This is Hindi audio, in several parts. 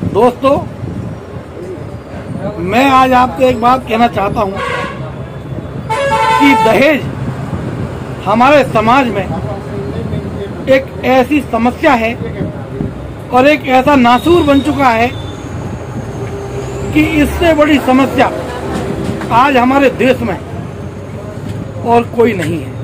दोस्तों, मैं आज आपसे एक बात कहना चाहता हूं कि दहेज हमारे समाज में एक ऐसी समस्या है और एक ऐसा नासूर बन चुका है कि इससे बड़ी समस्या आज हमारे देश में और कोई नहीं है।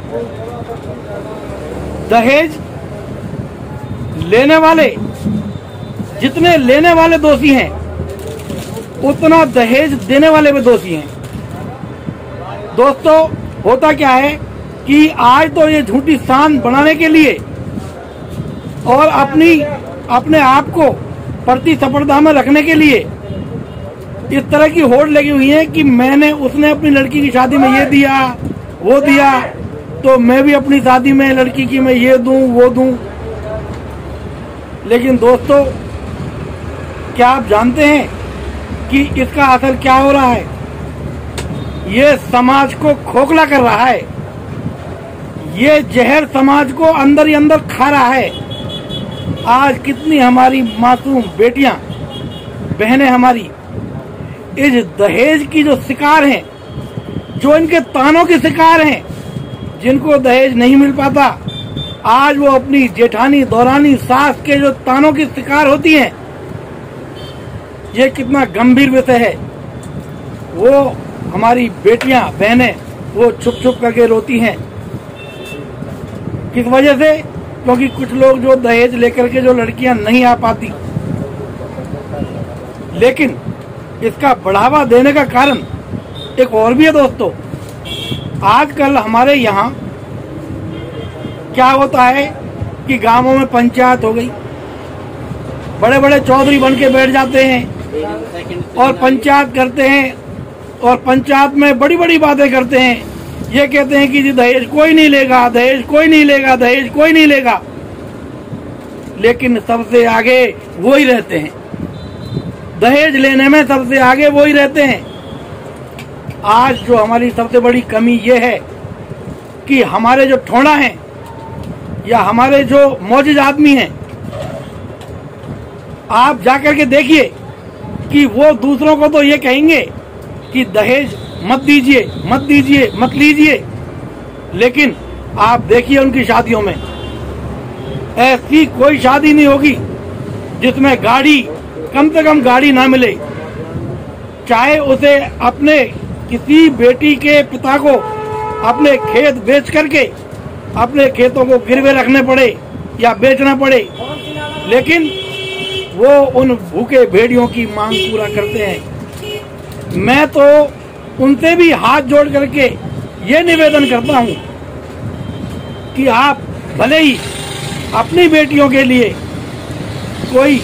दहेज लेने वाले, जितने लेने वाले दोषी हैं, उतना दहेज देने वाले भी दोषी हैं। दोस्तों, होता क्या है कि आज तो ये झूठी शान बनाने के लिए और अपने आप को प्रतिस्पर्धा में रखने के लिए इस तरह की होड़ लगी हुई है कि उसने अपनी लड़की की शादी में ये दिया, वो दिया, तो मैं भी अपनी शादी में लड़की की मैं ये दूं, वो दूं। लेकिन दोस्तों, क्या आप जानते हैं कि इसका असर क्या हो रहा है? ये समाज को खोखला कर रहा है। ये जहर समाज को अंदर ही अंदर खा रहा है। आज कितनी हमारी मासूम बेटियां, बहनें हमारी इस दहेज की जो शिकार हैं, जो इनके तानों के शिकार हैं, जिनको दहेज नहीं मिल पाता, आज वो अपनी जेठानी, दौरानी, सास के जो तानों की शिकार होती हैं। ये कितना गंभीर विषय है। वो हमारी बेटियां, बहनें, वो छुप छुप करके रोती हैं। किस वजह से? क्योंकि कुछ लोग जो दहेज लेकर के जो लड़कियां नहीं आ पाती। लेकिन इसका बढ़ावा देने का कारण एक और भी है दोस्तों। आजकल हमारे यहाँ क्या होता है कि गांवों में पंचायत हो गई, बड़े बड़े चौधरी बन के बैठ जाते हैं और पंचायत करते हैं और पंचायत में बड़ी बड़ी बातें करते हैं। ये कहते हैं कि जी दहेज कोई नहीं लेगा, दहेज कोई नहीं लेगा, दहेज कोई नहीं लेगा। लेकिन सबसे आगे वो ही रहते हैं, दहेज लेने में सबसे आगे वो ही रहते हैं। आज जो हमारी सबसे बड़ी कमी ये है कि हमारे जो ठोड़ा हैं या हमारे जो मौजूद आदमी हैं, आप जाकर के देखिए कि वो दूसरों को तो ये कहेंगे कि दहेज मत दीजिए, मत दीजिए, मत लीजिए, लेकिन आप देखिए उनकी शादियों में ऐसी कोई शादी नहीं होगी जिसमें गाड़ी, कम से कम गाड़ी ना मिले। चाहे उसे अपने किसी बेटी के पिता को अपने खेत बेच करके अपने खेतों को गिरवे रखने पड़े या बेचना पड़े, लेकिन वो उन भूखे भेड़ियों की मांग पूरा करते हैं। मैं तो उनसे भी हाथ जोड़ करके ये निवेदन करता हूं कि आप भले ही अपनी बेटियों के लिए कोई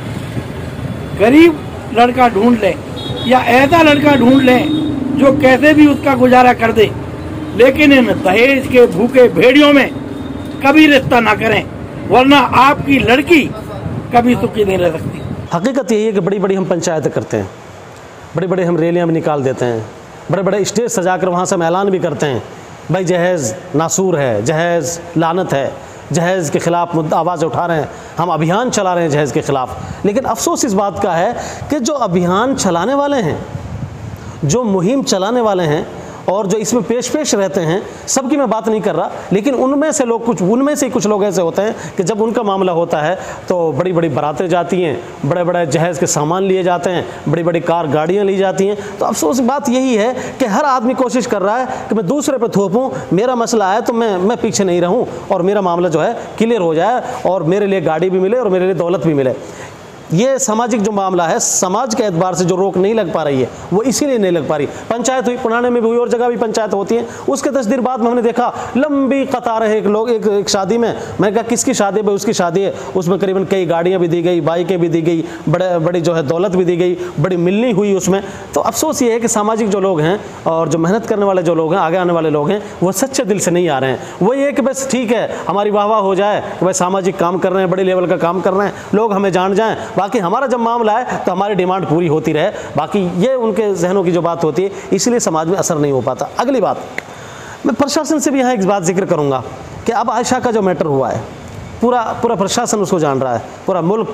गरीब लड़का ढूंढ लें या ऐसा लड़का ढूंढ लें जो कैसे भी उसका गुजारा कर दे, लेकिन इन दहेज के भूखे भेड़ियों में कभी रिश्ता ना करें, वरना आपकी लड़की कभी सुखी नहीं रह सकती। हकीकत यही है कि बड़ी बड़ी हम पंचायतें करते हैं, बड़े बड़े हम रैलियां भी निकाल देते हैं, बड़े बड़े स्टेज सजाकर वहाँ से हम ऐलान भी करते हैं, भाई जहेज़ नासूर है, जहेज़ लानत है, जहेज़ के ख़िलाफ़ आवाज़ उठा रहे हैं, हम अभियान चला रहे हैं जहेज़ के ख़िलाफ़। लेकिन अफसोस इस बात का है कि जो अभियान चलाने वाले हैं, जो मुहिम चलाने वाले हैं और जो इसमें पेश रहते हैं, सबकी मैं बात नहीं कर रहा, लेकिन उनमें से कुछ लोग ऐसे होते हैं कि जब उनका मामला होता है तो बड़ी बड़ी बारातें जाती हैं, बड़े बड़े जहेज़ के सामान लिए जाते हैं, बड़ी बड़ी कार गाड़ियां ली जाती हैं। तो अफसोस बात यही है कि हर आदमी कोशिश कर रहा है कि मैं दूसरे पे थोपूं, मेरा मसला है तो मैं पीछे नहीं रहूं और मेरा मामला जो है क्लियर हो जाए और मेरे लिए गाड़ी भी मिले और मेरे लिए दौलत भी मिले। ये सामाजिक जो मामला है, समाज के एतबार से जो रोक नहीं लग पा रही है, वो इसीलिए नहीं लग पा रही। पंचायत हुई, पुराने में भी हुई और जगह भी पंचायत होती है। उसके 10 दिन बाद में हमने देखा लंबी कतार है एक शादी में। मैं कहा किसकी शादी है? उसकी शादी है। उसमें करीबन कई गाड़ियाँ भी दी गई, बाइकें भी दी गई, बड़ी जो है दौलत भी दी गई, बड़ी मिलनी हुई उसमें। तो अफसोस ये है कि सामाजिक जो लोग हैं और जो मेहनत करने वाले जो लोग हैं, आगे आने वाले लोग हैं, वो सच्चे दिल से नहीं आ रहे हैं। वो ये कि बस ठीक है, हमारी वाह वाह हो जाए कि भाई सामाजिक काम कर रहे हैं, बड़े लेवल का काम कर रहे हैं, लोग हमें जान जाएँ, बाकी हमारा जब मामला है तो हमारी डिमांड पूरी होती रहे। बाकी ये उनके जहनों की जो बात होती है, इसलिए समाज में असर नहीं हो पाता। अगली बात, मैं प्रशासन से भी यहाँ एक बात जिक्र करूँगा कि अब आयशा का जो मैटर हुआ है, पूरा प्रशासन उसको जान रहा है, पूरा मुल्क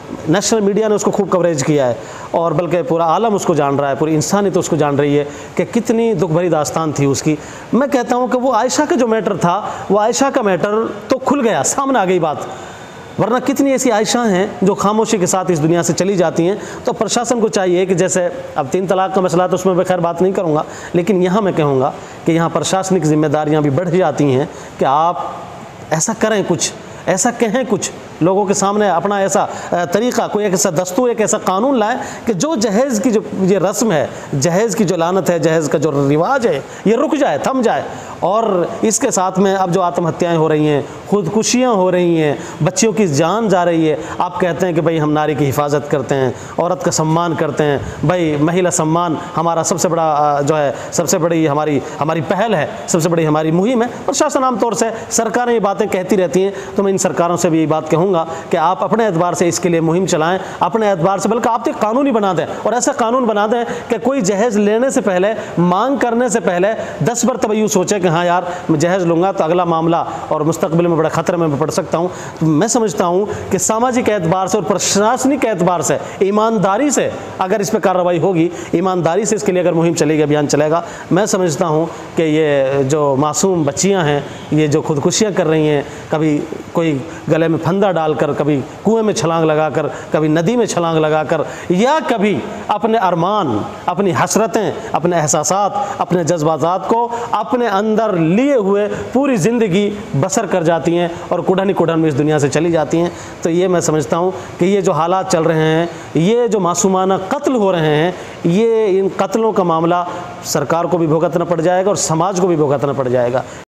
नेशनल मीडिया ने उसको खूब कवरेज किया है और बल्कि पूरा आलम उसको जान रहा है, पूरी इंसानियत तो उसको जान रही है कि कितनी दुख भरी दास्तान थी उसकी। मैं कहता हूँ कि वो आयशा का जो मैटर था, वो आयशा का मैटर तो खुल गया, सामने आ गई बात, वरना कितनी ऐसी आयशा हैं जो खामोशी के साथ इस दुनिया से चली जाती हैं। तो प्रशासन को चाहिए कि जैसे अब 3 तलाक का मसला तो उसमें मैं खैर बात नहीं करूँगा, लेकिन यहाँ मैं कहूँगा कि यहाँ प्रशासनिक जिम्मेदारियाँ भी बढ़ जाती हैं कि आप ऐसा करें, कुछ ऐसा कहें, कुछ लोगों के सामने अपना ऐसा तरीक़ा, कोई एक ऐसा दस्तूर, एक ऐसा कानून लाएं कि जो जहेज़ की जो ये रस्म है, जहेज़ की जो लानत है, जहेज़ का जो रिवाज है, ये रुक जाए, थम जाए। और इसके साथ में अब जो आत्महत्याएं हो रही हैं, खुदकुशियाँ हो रही हैं, बच्चियों की जान जा रही है, आप कहते हैं कि भाई हम नारी की हिफाजत करते हैं, औरत का सम्मान करते हैं, भाई महिला सम्मान हमारा सबसे बड़ा जो है, सबसे बड़ी हमारी पहल है, सबसे बड़ी हमारी मुहिम है। प्रशासन आमतौर से सरकारें ये बातें कहती रहती हैं, तो मैं इन सरकारों से भी ये बात कहूँगा कि आप अपने एतबार से इसके लिए मुहिम चलाएं, अपने एतबार से, बल्कि आप एक कानून ही बना दें और ऐसा कानून बना दें कि कोई जहेज़ लेने से पहले, मांग करने से पहले 10 मरतबा यूँ सोचे कि हाँ यार मैं जहेज़ लूँगा तो अगला मामला और मुस्तकबिल में बड़ा ख़तरे में पड़ सकता हूँ। तो मैं समझता हूँ कि सामाजिक एतबार से और प्रशासनिक एतबार से, ईमानदारी से अगर इस पर कार्रवाई होगी, ईमानदारी से इसके लिए अगर मुहिम चलेगी, अभियान चलेगा, मैं समझता हूँ कि ये जो मासूम बच्चियाँ हैं, ये जो खुदकुशियाँ कर रही हैं, कभी कोई गले में फंदा डालकर, कभी कुएं में छलांग लगाकर, कभी नदी में छलांग लगाकर, या कभी अपने अरमान, अपनी हसरतें, अपने एहसासात, अपने जज्बात को अपने अंदर लिए हुए पूरी ज़िंदगी बसर कर जाती हैं और कुढ़न कुढ़न में इस दुनिया से चली जाती हैं। तो ये मैं समझता हूँ कि ये जो हालात चल रहे हैं, ये जो मासूमाना कत्ल हो रहे हैं, ये इन कत्लों का मामला सरकार को भी भुगतना पड़ जाएगा और समाज को भी भुगतना पड़ जाएगा।